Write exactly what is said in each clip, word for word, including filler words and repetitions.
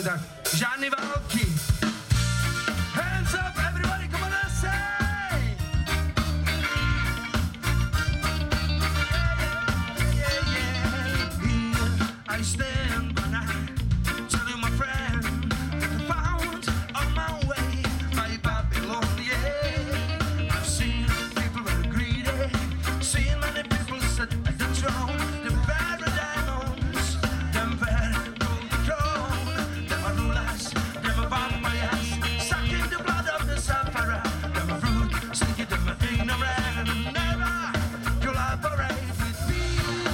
tak. Žádný války. Hands up, everybody, come on and say. Yeah, yeah, yeah. I stand by night, telling my friend, found on my way by Babylon, yeah. I've seen people very greedy, seen many people sit at the throne, the very diamonds, them very gold throne, them are rulers, them are vampires, sucking the blood of the sufferer, them are rude, sneaky, them are ignorant, and never collaborate with me.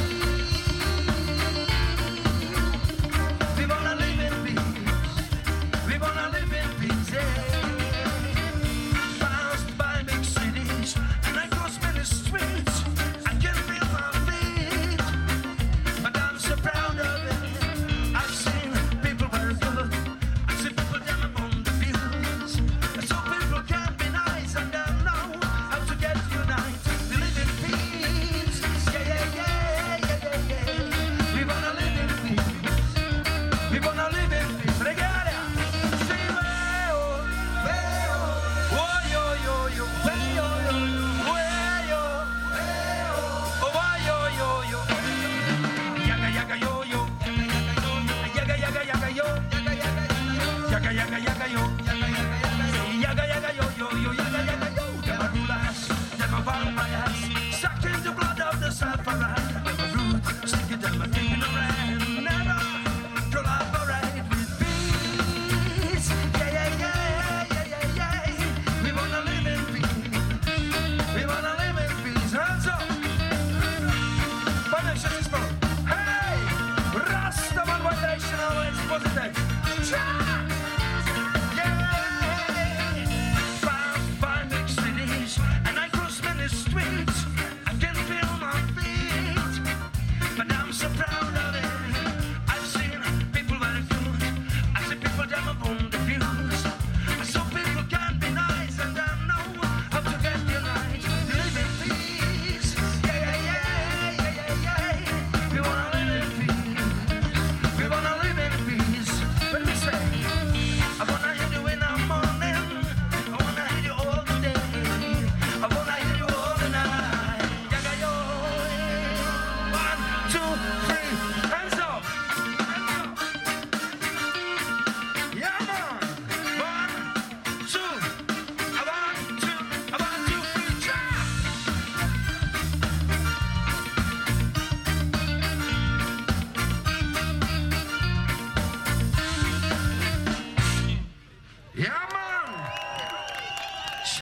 We wanna live in peace, we wanna live in peace, yeah. Passed by big cities, and I cross many streets, I can feel my feet, but I'm so proud of it. I've seen people very good, I've seen people down upon the fields, so people can be nice and don't know how to get unite. We live in peace, yeah, yeah, yeah, yeah, yeah, yeah. We wanna live in peace, we wanna live in peace. Regale, say way-o, way-o, oh-yo, yo-yo, way-o, yo-yo, way-o, oh, way-o, yo-yo, yaga, yaga, yo-yo, yaga, yaga, yaga, yo, yaga, yaga, yaga, yo.